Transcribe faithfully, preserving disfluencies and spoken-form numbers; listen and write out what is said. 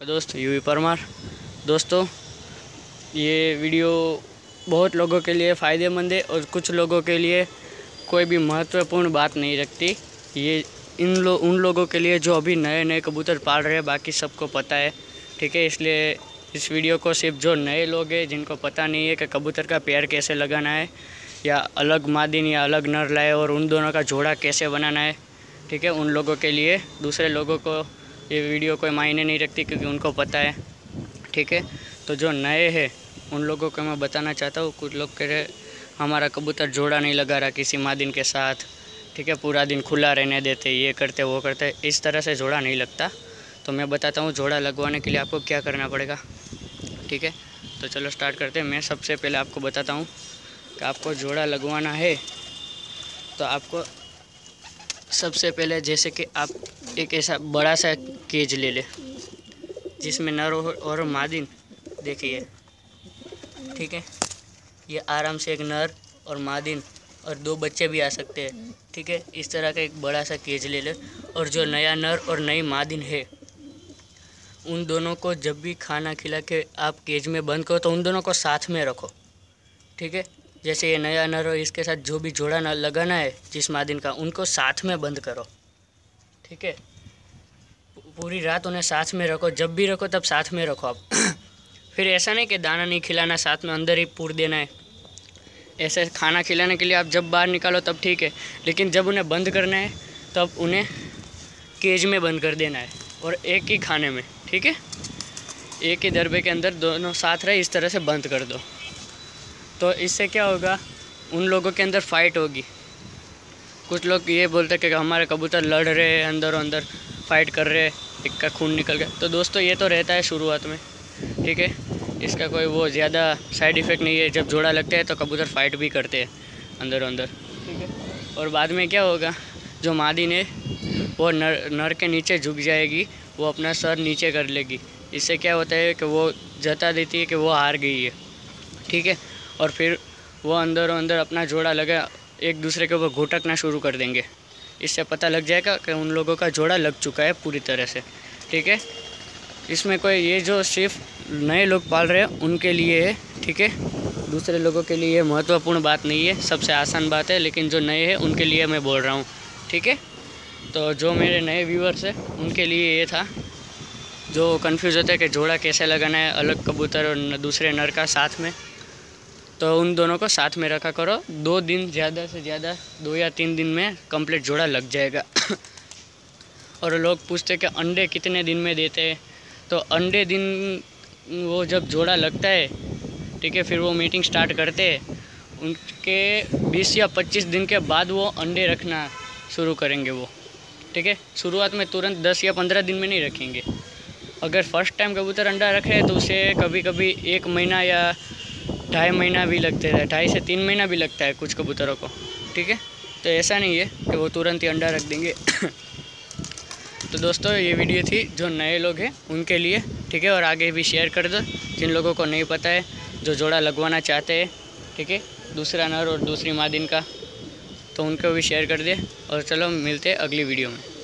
दोस्त यूवी परमार। दोस्तों, ये वीडियो बहुत लोगों के लिए फ़ायदेमंद है और कुछ लोगों के लिए कोई भी महत्वपूर्ण बात नहीं रखती। ये इन लो उन लोगों के लिए जो अभी नए नए कबूतर पाल रहे हैं, बाकी सबको पता है, ठीक है। इसलिए इस वीडियो को सिर्फ जो नए लोग हैं जिनको पता नहीं है कि कबूतर का पेयर कैसे लगाना है, या अलग मादिन या अलग नर लाए और उन दोनों का जोड़ा कैसे बनाना है, ठीक है, उन लोगों के लिए। दूसरे लोगों को ये वीडियो कोई मायने नहीं रखती क्योंकि उनको पता है, ठीक है। तो जो नए हैं उन लोगों को मैं बताना चाहता हूँ। कुछ लोग कह रहे हमारा कबूतर जोड़ा नहीं लगा रहा किसी मादिन के साथ, ठीक है, पूरा दिन खुला रहने देते, ये करते वो करते, इस तरह से जोड़ा नहीं लगता। तो मैं बताता हूँ जोड़ा लगवाने के लिए आपको क्या करना पड़ेगा, ठीक है। तो चलो स्टार्ट करते हैं। मैं सबसे पहले आपको बताता हूँ कि आपको जोड़ा लगवाना है तो आपको सबसे पहले जैसे कि आप एक ऐसा बड़ा सा केज ले ले जिसमें नर और मादिन देखिए, ठीक है। ये आराम से एक नर और मादिन और दो बच्चे भी आ सकते हैं, ठीक है। इस तरह का एक बड़ा सा केज ले ले और जो नया नर और नई मादिन है उन दोनों को जब भी खाना खिला के आप केज में बंद करो तो उन दोनों को साथ में रखो, ठीक है। जैसे ये नया नर और इसके साथ जो भी जोड़ा न लगाना है जिस मादिन का, उनको साथ में बंद करो, ठीक है। पूरी रात उन्हें साथ में रखो, जब भी रखो तब साथ में रखो आप। फिर ऐसा नहीं कि दाना नहीं खिलाना, साथ में अंदर ही पूर देना है। ऐसे खाना खिलाने के लिए आप जब बाहर निकालो तब ठीक है, लेकिन जब उन्हें बंद करना है तब उन्हें केज में बंद कर देना है और एक ही खाने में, ठीक है। एक ही दरबे के अंदर दोनों साथ रहे, इस तरह से बंद कर दो। तो इससे क्या होगा, उन लोगों के अंदर फाइट होगी। कुछ लोग ये बोलते हैं कि हमारे कबूतर लड़ रहे हैं, अंदर अंदर फाइट कर रहे हैं, एक का खून निकल गया। तो दोस्तों ये तो रहता है शुरुआत में, ठीक है। इसका कोई वो ज़्यादा साइड इफ़ेक्ट नहीं है। जब जोड़ा लगता है तो कबूतर फाइट भी करते हैं अंदर अंदर, ठीक है। और बाद में क्या होगा, जो मादिन है वो नर नर के नीचे झुक जाएगी, वो अपना सर नीचे कर लेगी। इससे क्या होता है कि वो जता देती है कि वो हार गई है, ठीक है। और फिर वो अंदर अंदर अपना जोड़ा लगा एक दूसरे के ऊपर घुटकना शुरू कर देंगे। इससे पता लग जाएगा कि उन लोगों का जोड़ा लग चुका है पूरी तरह से, ठीक है। इसमें कोई ये जो सिर्फ नए लोग पाल रहे हैं उनके लिए है, ठीक है। दूसरे लोगों के लिए महत्वपूर्ण बात नहीं है, सबसे आसान बात है, लेकिन जो नए हैं उनके लिए मैं बोल रहा हूँ, ठीक है। तो जो मेरे नए व्यूअर्स हैं उनके लिए ये था, जो कंफ्यूज होता है कि जोड़ा कैसे लगाना है अलग कबूतर और दूसरे नर का साथ में, तो उन दोनों को साथ में रखा करो। दो दिन ज़्यादा से ज़्यादा दो या तीन दिन में कंप्लीट जोड़ा लग जाएगा। और लोग पूछते कि अंडे कितने दिन में देते हैं, तो अंडे दिन वो जब जोड़ा लगता है, ठीक है, फिर वो मीटिंग स्टार्ट करते हैं, उनके बीस या पच्चीस दिन के बाद वो अंडे रखना शुरू करेंगे वो, ठीक है। शुरुआत में तुरंत दस या पंद्रह दिन में नहीं रखेंगे। अगर फर्स्ट टाइम कबूतर अंडा रखे तो उसे कभी कभी एक महीना या ढाई महीना भी लगते हैं, ढाई से तीन महीना भी लगता है कुछ कबूतरों को, ठीक है। तो ऐसा नहीं है कि वो तुरंत ही अंडा रख देंगे। तो दोस्तों ये वीडियो थी जो नए लोग हैं उनके लिए, ठीक है। और आगे भी शेयर कर दो जिन लोगों को नहीं पता है, जो जोड़ा लगवाना चाहते हैं, ठीक है, दूसरा नर और दूसरी मादिन का, तो उनको भी शेयर कर दे। और चलो मिलते हैं अगली वीडियो में।